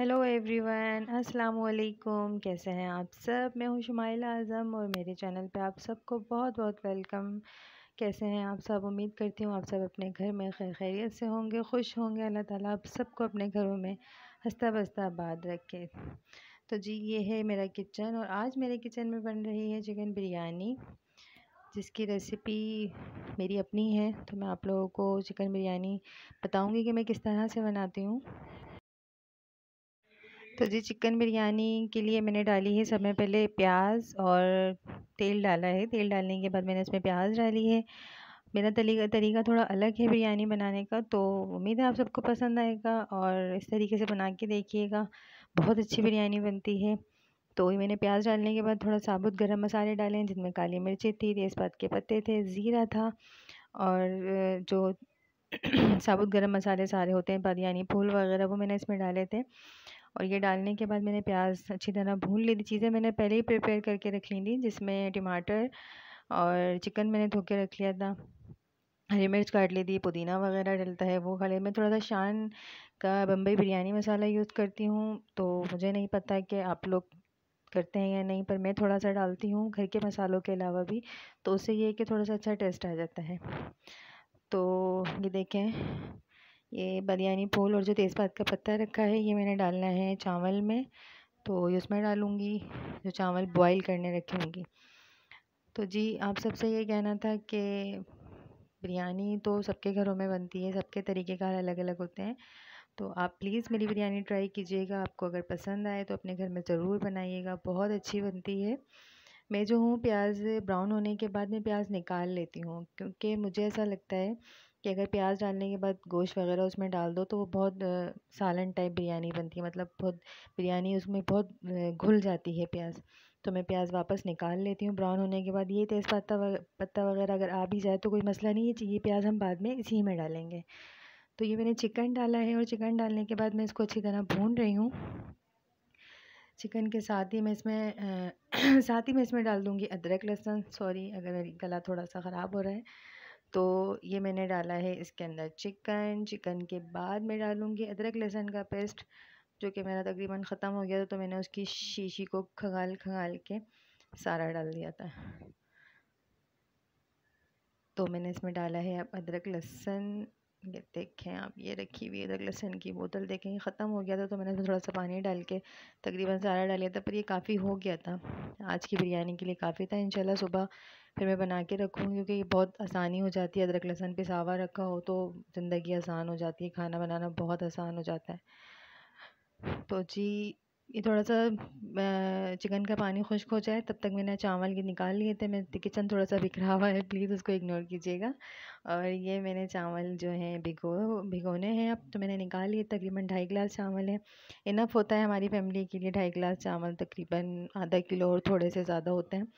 Hello everyone, अस्सलाम वालेकुम। कैसे हैं आप सब? मैं हूँ शुमाइला आज़म और मेरे चैनल पे आप सबको बहुत बहुत वेलकम। कैसे हैं आप सब? उम्मीद करती हूँ आप सब अपने घर में खैर खैरियत से होंगे, खुश होंगे। अल्लाह ताला आप सबको अपने घरों में हंसता बसता आबाद रखे। तो जी, ये है मेरा किचन और आज मेरे किचन में बन रही है चिकन बिरयानी, जिसकी रेसिपी मेरी अपनी है। तो मैं आप लोगों को चिकन बिरयानी बताऊँगी कि मैं किस तरह से बनाती हूँ। तो जी, चिकन बिरयानी के लिए मैंने डाली है समय पहले प्याज और तेल डाला है। तेल डालने के बाद मैंने इसमें प्याज डाली है। मेरा तरीका थोड़ा अलग है बिरयानी बनाने का, तो उम्मीद है आप सबको पसंद आएगा और इस तरीके से बना के देखिएगा, बहुत अच्छी बिरयानी बनती है। तो ये मैंने प्याज डालने के बाद थोड़ा साबुत गरम मसाले डाले हैं, जिनमें काली मिर्ची थी, तेज़पात के पत्ते थे, ज़ीरा था और जो साबुत गरम मसाले सारे होते हैं, बिरयानी फूल वगैरह, वो मैंने इसमें डाले थे। और ये डालने के बाद मैंने प्याज अच्छी तरह भून ली थी। चीज़ें मैंने पहले ही प्रिपेयर करके रख ली थी, जिसमें टमाटर और चिकन मैंने धो के रख लिया था, हरी मिर्च काट ली थी, पुदीना वगैरह डलता है वो खड़े। मैं थोड़ा सा शान का बम्बई बिरयानी मसाला यूज़ करती हूँ, तो मुझे नहीं पता कि आप लोग करते हैं या नहीं, पर मैं थोड़ा सा डालती हूँ घर के मसालों के अलावा भी, तो उससे ये है कि थोड़ा सा अच्छा टेस्ट आ जाता है। तो ये देखें, ये बिरयानी फूल और जो तेज़पात का पत्ता रखा है ये मैंने डालना है चावल में, तो ये उसमें डालूँगी जो चावल बॉईल करने रखे होंगे। तो जी, आप सबसे ये कहना था कि बिरयानी तो सबके घरों में बनती है, सबके तरीक़ेकार अलग-अलग होते हैं। तो आप प्लीज़ मेरी बिरयानी ट्राई कीजिएगा, आपको अगर पसंद आए तो अपने घर में ज़रूर बनाइएगा, बहुत अच्छी बनती है। मैं जो हूँ प्याज ब्राउन होने के बाद मैं प्याज निकाल लेती हूँ, क्योंकि मुझे ऐसा लगता है कि अगर प्याज डालने के बाद गोश्त वगैरह उसमें डाल दो तो वो बहुत सालन टाइप बिरयानी बनती है, मतलब बहुत बिरयानी उसमें बहुत घुल जाती है प्याज। तो मैं प्याज वापस निकाल लेती हूँ ब्राउन होने के बाद। ये पत्ता वगैरह अगर आ भी जाए तो कोई मसला नहीं है, ये प्याज हम बाद में इसी में डालेंगे। तो ये मैंने चिकन डाला है और चिकन डालने के बाद मैं इसको अच्छी तरह भून रही हूँ। चिकन के साथ ही मैं इसमें साथ ही मैं इसमें डाल दूँगी अदरक लहसुन। सॉरी अगर मेरी गला थोड़ा सा ख़राब हो रहा है। तो ये मैंने डाला है इसके अंदर चिकन के बाद मैं डालूँगी अदरक लहसुन का पेस्ट, जो कि मेरा तकरीबन ख़त्म हो गया था, तो मैंने उसकी शीशी को खंगाल के सारा डाल दिया था। तो मैंने इसमें डाला है अब अदरक लहसुन। ये देखें आप, ये रखी हुई अदरक लहसुन की बोतल देखें, ये ख़त्म हो गया था, तो मैंने इसमें थोड़ा सा पानी डाल के तकरीबन सारा डाल दिया था, पर ये काफ़ी हो गया था, आज की बिरयानी के लिए काफ़ी था। इंशाल्लाह सुबह फिर मैं बना के रखूँगी, क्योंकि ये बहुत आसानी हो जाती है, अदरक लहसुन पिसावा रखा हो तो ज़िंदगी आसान हो जाती है, खाना बनाना बहुत आसान हो जाता है। तो जी, ये थोड़ा सा चिकन का पानी खुश्क हो जाए तब तक मैंने चावल ये निकाल लिए थे। मैं किचन थोड़ा सा बिखरा हुआ है, प्लीज़ उसको इग्नोर कीजिएगा। और ये मैंने चावल जो हैं भिगोने हैं अब, तो मैंने निकाल लिए। तकरीबन 2.5 गिलास चावल है, इनफ होता है हमारी फैमिली के लिए। 2.5 गिलास चावल तकरीबन आधा किलो और थोड़े से ज़्यादा होते हैं।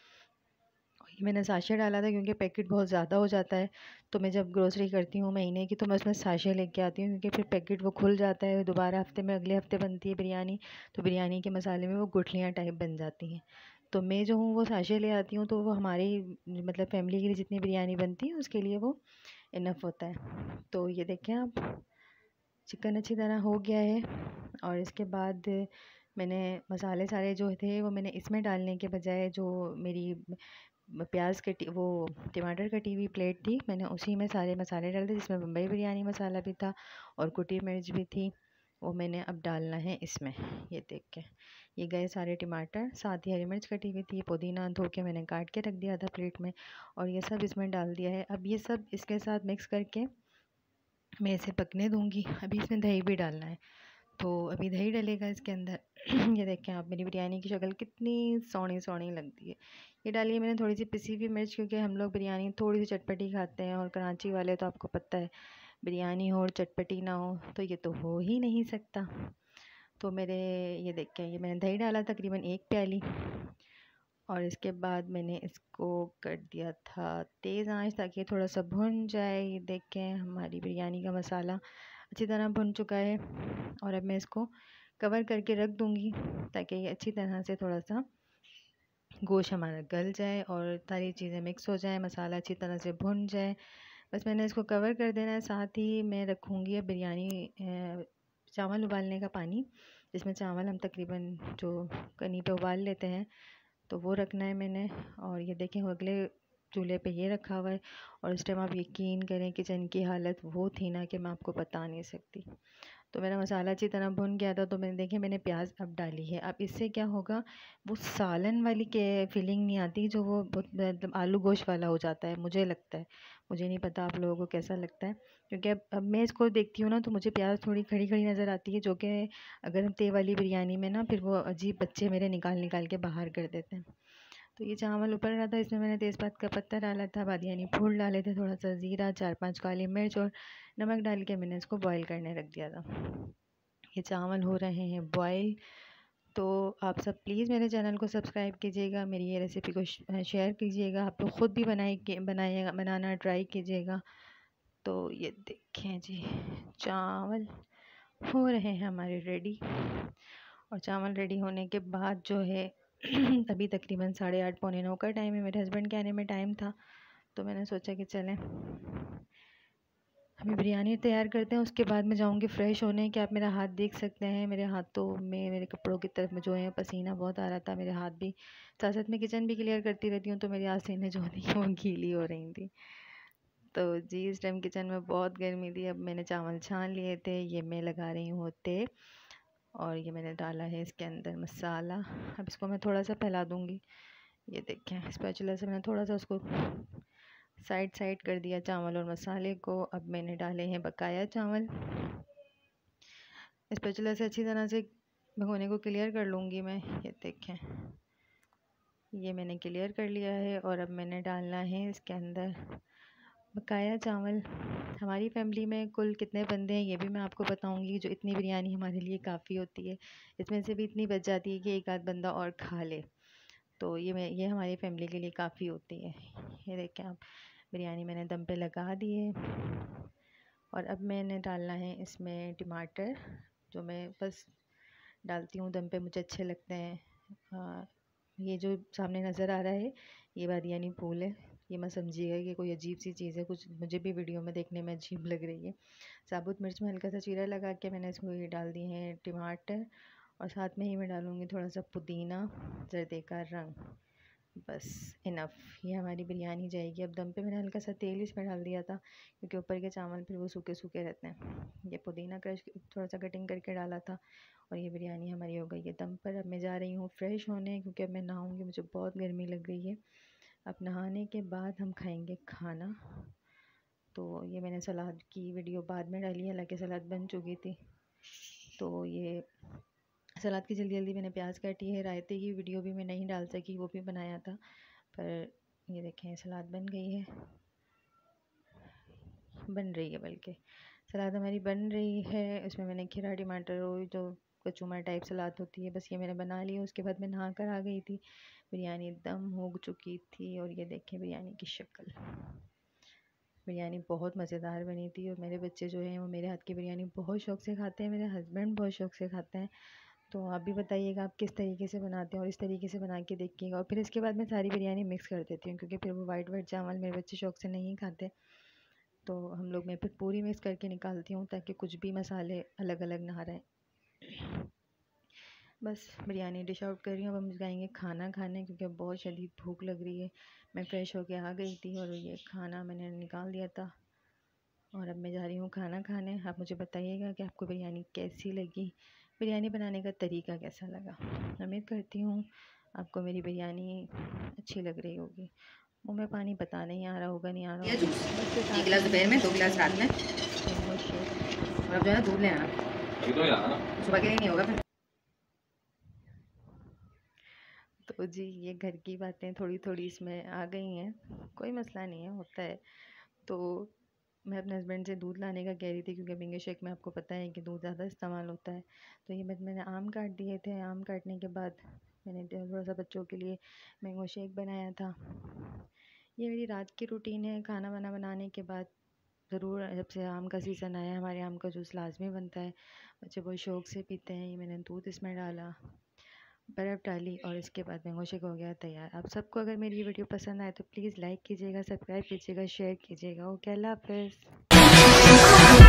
ये मैंने साशे डाला था क्योंकि पैकेट बहुत ज़्यादा हो जाता है, तो मैं जब ग्रोसरी करती हूँ महीने की, तो मैं उसमें साशे लेके आती हूँ, क्योंकि फिर पैकेट वो खुल जाता है। दोबारा हफ्ते में अगले हफ्ते बनती है बिरयानी, तो बिरयानी के मसाले में वो गुठलियाँ टाइप बन जाती हैं। तो मैं जो हूँ वो साशे ले आती हूँ, तो वो हमारी मतलब फैमिली के लिए जितनी बिरयानी बनती है उसके लिए वो इनफ होता है। तो ये देखें आप, चिकन अच्छी तरह हो गया है। और इसके बाद मैंने मसाले सारे जो थे वो मैंने इसमें डालने के बजाय, जो मेरी प्याज कटी वो टमाटर कटी हुई प्लेट थी, मैंने उसी में सारे मसाले डाल दिए, जिसमें बम्बई बिरयानी मसाला भी था और कुटी मिर्च भी थी, वो मैंने अब डालना है इसमें। ये देख के ये गए सारे टमाटर, साथ ही हरी मिर्च कटी हुई थी, पुदीना धो के मैंने काट के रख दिया था प्लेट में, और ये सब इसमें डाल दिया है। अब ये सब इसके साथ मिक्स करके मैं इसे पकने दूँगी। अभी इसमें दही भी डालना है, तो अभी दही डलेगा इसके अंदर। ये देखें आप, मेरी बिरयानी की शक्ल कितनी सोहनी सोहनी लगती है। ये डाली है मैंने थोड़ी सी पिसी हुई मिर्च, क्योंकि हम लोग बिरयानी थोड़ी सी चटपटी खाते हैं, और कराची वाले तो आपको पता है बिरयानी हो और चटपटी ना हो तो ये तो हो ही नहीं सकता। तो मेरे ये देखें, ये मैंने दही डाला तकरीबन 1 प्याली, और इसके बाद मैंने इसको कर दिया था तेज़ आंच, ताकि थोड़ा सा भुन जाए। ये देखें, हमारी बिरयानी का मसाला अच्छी तरह भुन चुका है, और अब मैं इसको कवर करके रख दूँगी, ताकि ये अच्छी तरह से थोड़ा सा गोश्त हमारा गल जाए और सारी चीज़ें मिक्स हो जाए, मसाला अच्छी तरह से भुन जाए। बस मैंने इसको कवर कर देना है। साथ ही मैं रखूँगी अब बिरयानी चावल उबालने का पानी, जिसमें चावल हम तकरीबन जो कनी पे उबाल लेते हैं तो वो रखना है मैंने। और ये देखें अगले चूल्हे पे ये रखा हुआ है। और इस टाइम आप यकीन करें किचन की हालत वो थी ना कि मैं आपको बता नहीं सकती। तो मेरा मसाला अच्छी तरह भुन गया था, तो मैंने देखे मैंने प्याज अब डाली है। अब इससे क्या होगा, वो सालन वाली के फीलिंग नहीं आती जो वो मतलब आलू गोश्त वाला हो जाता है, मुझे लगता है। मुझे नहीं पता आप लोगों को कैसा लगता है, क्योंकि अब मैं इसको देखती हूँ ना तो मुझे प्याज थोड़ी खड़ी खड़ी नज़र आती है, जो कि अगर हम ते वाली बिरयानी में ना फिर वो अजीब बच्चे मेरे निकाल निकाल के बाहर कर देते हैं। तो ये चावल ऊपर रहा था, इसमें मैंने तेज़पात का पत्ता डाला था, बादियानी फूल डाले थे, थोड़ा सा ज़ीरा, 4-5 काली मिर्च और नमक डाल के मैंने इसको बॉईल करने रख दिया था। ये चावल हो रहे हैं बॉईल। तो आप सब प्लीज़ मेरे चैनल को सब्सक्राइब कीजिएगा, मेरी ये रेसिपी को शेयर कीजिएगा, आप लोग ख़ुद भी बनाइएगा, बनाना ट्राई कीजिएगा। तो ये देखें जी, चावल हो रहे हैं हमारे रेडी। और चावल रेडी होने के बाद जो है अभी तकरीबन 8:30 पौने 9 का टाइम है, मेरे हस्बैंड के आने में टाइम था। तो मैंने सोचा कि चलें अभी बिरयानी तैयार करते हैं, उसके बाद मैं जाऊंगी फ़्रेश होने। कि आप मेरा हाथ देख सकते हैं, मेरे हाथों में मेरे कपड़ों की तरफ में जो है पसीना बहुत आ रहा था, मेरे हाथ भी। साथ साथ मैं किचन भी क्लियर करती रहती हूँ तो मेरी आसीनें जो थी वो गीली हो रही थी। तो जी इस टाइम किचन में बहुत गर्मी थी। अब मैंने चावल छान लिए थे, ये मैं लगा रही हूँ तेल। और ये मैंने डाला है इसके अंदर मसाला। अब इसको मैं थोड़ा सा फैला दूँगी। ये देखें स्पैचुला से मैंने थोड़ा सा उसको साइड कर दिया चावल और मसाले को। अब मैंने डाले हैं बकाया चावल। स्पैचुला से अच्छी तरह से भगोने को क्लियर कर लूँगी मैं। ये देखें ये मैंने क्लियर कर लिया है। और अब मैंने डालना है इसके अंदर बकाया चावल। हमारी फैमिली में कुल कितने बंदे हैं ये भी मैं आपको बताऊंगी। जो इतनी बिरयानी हमारे लिए काफ़ी होती है, इसमें से भी इतनी बच जाती है कि एक आध बंदा और खा ले। तो ये हमारी फैमिली के लिए काफ़ी होती है। ये देखें आप, बिरयानी मैंने दम पे लगा दी है। और अब मैंने डालना है इसमें टमाटर, जो मैं बस डालती हूँ दम पे, मुझे अच्छे लगते हैं। ये जो सामने नज़र आ रहा है ये बादियानी फूल है। ये मत समझिएगा कि कोई अजीब सी चीज़ है, कुछ मुझे भी वीडियो में देखने में अजीब लग रही है। साबुत मिर्च में हल्का सा चीरा लगा के मैंने इसको ये डाल दिए हैं टमाटर। और साथ में ही मैं डालूँगी थोड़ा सा पुदीना, जर्दे का रंग। बस इनफ, ये हमारी बिरयानी जाएगी। अब दम पे मैंने हल्का सा तेल इसमें डाल दिया था, क्योंकि ऊपर के चावल फिर वो सूखे सूखे रहते हैं। ये पुदीना क्रश थोड़ा सा कटिंग करके डाला था। और ये बिरयानी हमारी हो गई है दम पर। अब मैं जा रही हूँ फ़्रेश होने, क्योंकि अब मैं नहाऊँगी, मुझे बहुत गर्मी लग रही है। अब नहाने के बाद हम खाएंगे खाना। तो ये मैंने सलाद की वीडियो बाद में डाली है, हालांकि सलाद बन चुकी थी। तो ये सलाद की जल्दी मैंने प्याज काटी है। रायते की वीडियो भी मैं नहीं डाल सकी, वो भी बनाया था। पर ये देखें सलाद बन गई है, बन रही है, बल्कि सलाद हमारी बन रही है। इसमें मैंने खीरा टमाटर और जो कचूमर टाइप सलाद होती है, बस ये मैंने बना ली। उसके बाद मैं नहा कर आ गई थी, बिरयानी दम हो चुकी थी। और ये देखें बिरयानी की शक्ल, बिरयानी बहुत मज़ेदार बनी थी। और मेरे बच्चे जो हैं वो मेरे हाथ की बिरयानी बहुत शौक़ से खाते हैं, मेरे हस्बैंड बहुत शौक़ से खाते हैं। तो आप भी बताइएगा आप किस तरीके से बनाते हैं, और इस तरीके से बना के देखिएगा। और फिर इसके बाद मैं सारी बिरयानी मिक्स कर देती हूँ, क्योंकि फिर वो वाइट चावल मेरे बच्चे शौक़ से नहीं खाते। तो हम लोग मैं फिर पूरी मिक्स करके निकालती हूँ, ताकि कुछ भी मसाले अलग अलग ना रहें। बस बिरयानी डिश आउट कर रही हूँ। अब हम जाएंगे खाना खाने, क्योंकि अब बहुत शदीद भूख लग रही है। मैं फ़्रेश होके आ गई थी और ये खाना मैंने निकाल दिया था। और अब मैं जा रही हूँ खाना खाने। आप मुझे बताइएगा कि आपको बिरयानी कैसी लगी, बिरयानी बनाने का तरीका कैसा लगा। उम्मीद करती हूँ आपको मेरी बिरयानी अच्छी लग रही होगी। मुँह में पानी पता नहीं आ रहा होगा, नहीं आ रहा होगा। 1 गिलास दोपहर में, 2 गिलास रात में। और अब जो है दूध ले आना, सुबह के लिए नहीं होगा फिर। तो जी ये घर की बातें थोड़ी थोड़ी इसमें आ गई हैं, कोई मसला नहीं है, होता है। तो मैं अपने हस्बैंड से दूध लाने का कह रही थी, क्योंकि मैंगो शेक में आपको पता है कि दूध ज़्यादा इस्तेमाल होता है। तो ये मैंने आम काट दिए थे। आम काटने के बाद मैंने थोड़ा सा बच्चों के लिए मैंगो शेक बनाया था। ये मेरी रात की रूटीन है। खाना वाना बनाने के बाद ज़रूर, जब से आम का सीज़न आया हमारे आम का जूस लाजमी बनता है, बच्चे बहुत शौक़ से पीते हैं। ये मैंने दूध इसमें डाला, बर्फ़ डाली, और इसके बाद मैंगो शेक हो गया तैयार। आप सबको अगर मेरी ये वीडियो पसंद आए तो प्लीज़ लाइक कीजिएगा, सब्सक्राइब कीजिएगा, शेयर कीजिएगा। ओके, अल्लाह हाफ़िज़।